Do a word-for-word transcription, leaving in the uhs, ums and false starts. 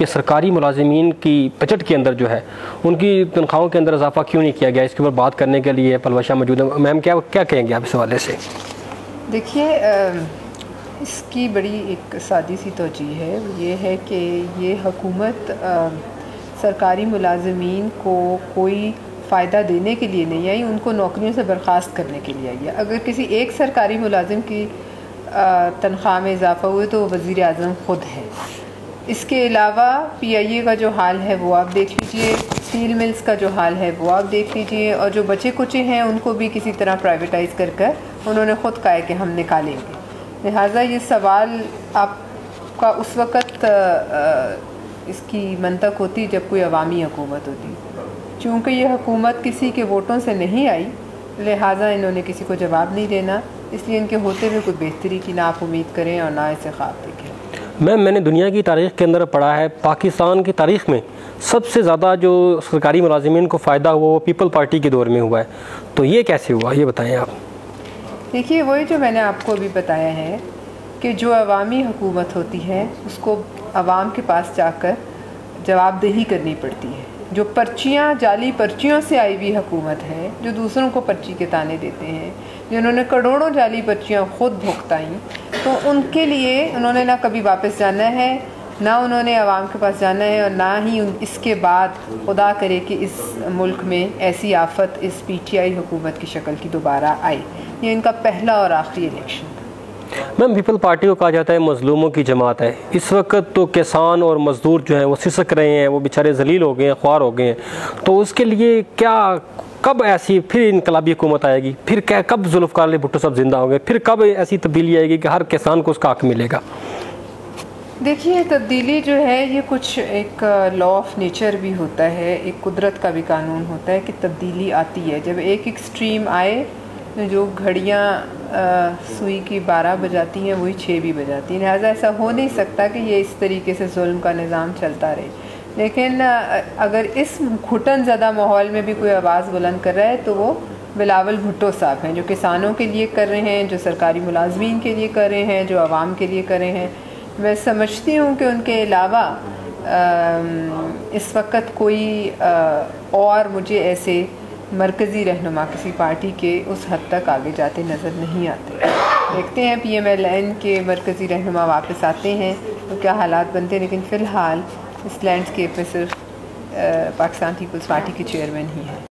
कि सरकारी मुलाजिमीन की बजट के अंदर जो है उनकी तनख्वाहों के अंदर इजाफा क्यों नहीं किया गया, इसके ऊपर बात करने के लिए पलवा शाह मौजूद है। मैम क्या क्या कहेंगे आप इस हवाले से? देखिए, इसकी बड़ी एक सादी सी तवजीह है, ये है कि ये हुकूमत सरकारी मुलाजिमीन को कोई फ़ायदा देने के लिए नहीं आई, उनको नौकरियों से बर्खास्त करने के लिए आई है। अगर किसी एक सरकारी मुलाजिम की तनख्वाह में इजाफा हुए तो वज़ीर आज़म ख़ुद है। इसके अलावा पी आई ए का जो हाल है वो आप देख लीजिए, स्टील मिल्स का जो हाल है वो आप देख लीजिए, और जो बचे कुचे हैं उनको भी किसी तरह प्राइवेटाइज़ कर कर उन्होंने ख़ुद कहा है कि हम निकालेंगे। लिहाजा ये सवाल आपका उस वक़्त इसकी मंतक होती जब कोई अवामी हुकूमत होती। चूँकि ये हुकूमत किसी के वोटों से नहीं आई, लिहाजा इन्होंने किसी को जवाब नहीं देना, इसलिए इनके होते हुए कोई बेहतरी की ना आप उम्मीद करें और ना इसे ख्वाब देखें। मैम, मैंने दुनिया की तारीख़ के अंदर पढ़ा है, पाकिस्तान की तारीख़ में सबसे ज़्यादा जो सरकारी मुलाजिमीन को फ़ायदा हुआ वो पीपल पार्टी के दौर में हुआ है, तो ये कैसे हुआ, ये बताएं आप। देखिए, वही जो मैंने आपको अभी बताया है कि जो अवामी हुकूमत होती है उसको अवाम के पास जाकर जवाबदेही करनी पड़ती है। जो पर्चियाँ, जाली पर्चियों से आई हुई हुकूमत है, जो दूसरों को पर्ची के ताने देते हैं, जिन्होंने करोड़ों जाली पर्चियाँ खुद भुगताई, तो उनके लिए उन्होंने ना कभी वापस जाना है, ना उन्होंने आवाम के पास जाना है, और ना ही इसके बाद खुदा करे कि इस मुल्क में ऐसी आफत इस पी टी आई हुकूमत की शक्ल की दोबारा आई। ये इनका पहला और आखिरी इलेक्शन था। मैम, पीपल पार्टी को कहा जाता है मज़लूमों की जमात है। इस वक्त तो किसान और मज़दूर जो हैं वो सिसक रहे हैं, वो बेचारे जलील हो गए हैं, ख्वार हो गए हैं, तो उसके लिए क्या, कब ऐसी फिर इनकलाबी हुकूमत आएगी, फिर क्या, कब जुल्फ़िकार अली भुट्टो साहब जिंदा होंगे, फिर कब ऐसी तब्दीली आएगी कि हर किसान को उसका हक मिलेगा? देखिए, तब्दीली जो है ये कुछ एक लॉ ऑफ नेचर भी होता है, एक कुदरत का भी कानून होता है कि तब्दीली आती है। जब एक एक्सट्रीम आए, जो घड़ियाँ सुई की बारह बजाती हैं वही छः भी बजाती हैं, लिहाजा ऐसा हो नहीं सकता कि ये इस तरीके से जुल्म का निज़ाम चलता रहे। लेकिन अगर इस घुटन ज़दा माहौल में भी कोई आवाज़ बुलंद कर रहा है तो वो बिलावल भुट्टो साहब हैं, जो किसानों के लिए कर रहे हैं, जो सरकारी मुलाजमीन के लिए कर रहे हैं, जो आवाम के लिए कर रहे हैं। मैं समझती हूँ कि उनके अलावा इस वक्त कोई और मुझे ऐसे मरकज़ी रहनुमा किसी पार्टी के उस हद तक आगे जाते नज़र नहीं आते। देखते हैं पी एम एल एन के मरकज़ी रहनुमा वापस आते हैं तो क्या हालात बनते हैं, लेकिन फ़िलहाल इस लैंडस्केप में सिर्फ पाकिस्तान पीपल्स पार्टी के चेयरमैन ही हैं।